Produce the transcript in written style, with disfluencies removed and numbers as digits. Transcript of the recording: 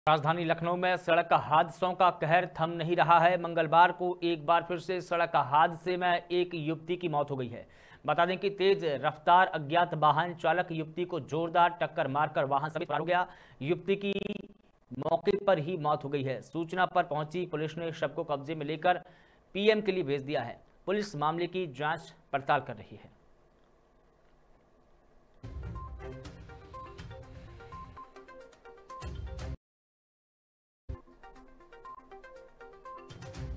राजधानी लखनऊ में सड़क हादसों का कहर थम नहीं रहा है। मंगलवार को एक बार फिर से सड़क हादसे में एक युवती की मौत हो गई है। बता दें कि तेज रफ्तार अज्ञात वाहन चालक युवती को जोरदार टक्कर मारकर वाहन समेत फरार हो गया। युवती की मौके पर ही मौत हो गई है। सूचना पर पहुंची पुलिस ने शव को कब्जे में लेकर पीएम के लिए भेज दिया है। पुलिस मामले की जांच पड़ताल कर रही है।